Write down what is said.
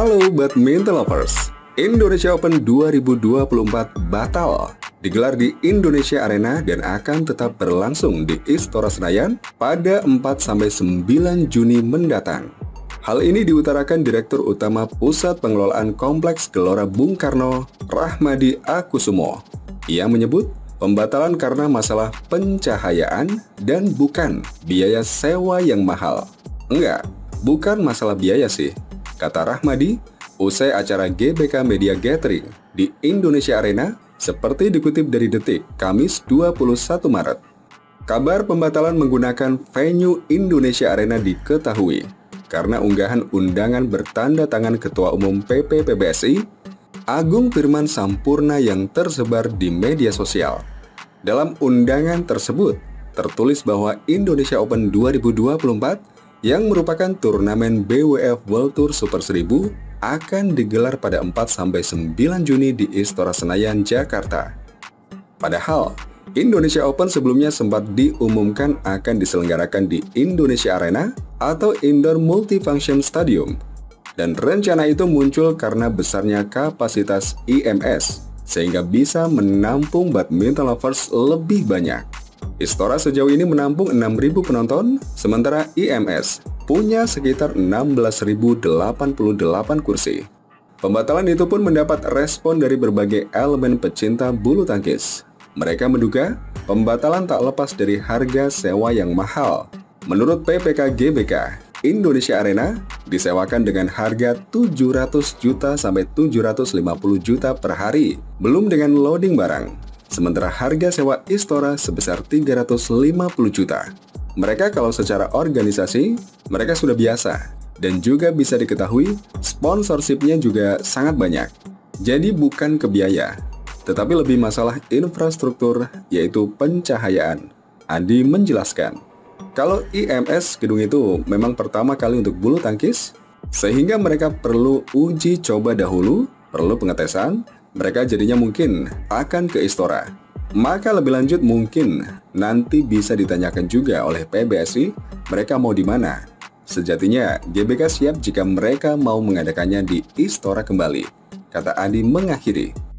Halo badminton lovers, Indonesia Open 2024 batal digelar di Indonesia Arena dan akan tetap berlangsung di Istora Senayan pada 4-9 Juni mendatang. Hal ini diutarakan Direktur Utama Pusat Pengelolaan Kompleks Gelora Bung Karno, Rahmadi Akusumo. Ia menyebut pembatalan karena masalah pencahayaan dan bukan biaya sewa yang mahal. Enggak, bukan masalah biaya sih, kata Rahmadi usai acara GBK Media Gathering di Indonesia Arena seperti dikutip dari Detik, Kamis 21 Maret. Kabar pembatalan menggunakan venue Indonesia Arena diketahui karena unggahan undangan bertanda tangan Ketua Umum PP PBSI, Agung Firman Sampurna yang tersebar di media sosial. Dalam undangan tersebut, tertulis bahwa Indonesia Open 2024 yang merupakan turnamen BWF World Tour Super 1000 akan digelar pada 4-9 Juni di Istora Senayan, Jakarta. Padahal, Indonesia Open sebelumnya sempat diumumkan akan diselenggarakan di Indonesia Arena atau Indoor Multifunction Stadium. Dan rencana itu muncul karena besarnya kapasitas IMS, sehingga bisa menampung badminton lovers lebih banyak. Istora sejauh ini menampung 6.000 penonton, sementara IMS punya sekitar 16.088 kursi. Pembatalan itu pun mendapat respon dari berbagai elemen pecinta bulu tangkis. Mereka menduga pembatalan tak lepas dari harga sewa yang mahal. Menurut PPK GBK, Indonesia Arena disewakan dengan harga 700 juta sampai 750 juta per hari, belum dengan loading barang. Sementara harga sewa Istora sebesar 350 juta. Mereka kalau secara organisasi, mereka sudah biasa. Dan juga bisa diketahui, sponsorshipnya juga sangat banyak. Jadi bukan ke biaya, tetapi lebih masalah infrastruktur, yaitu pencahayaan. Andi menjelaskan, kalau IMS gedung itu memang pertama kali untuk bulu tangkis, sehingga mereka perlu uji coba dahulu, perlu pengetesan, mereka jadinya mungkin akan ke Istora. Maka lebih lanjut mungkin nanti bisa ditanyakan juga oleh PBSI mereka mau di mana. Sejatinya GBK siap jika mereka mau mengadakannya di Istora kembali, kata Andi mengakhiri.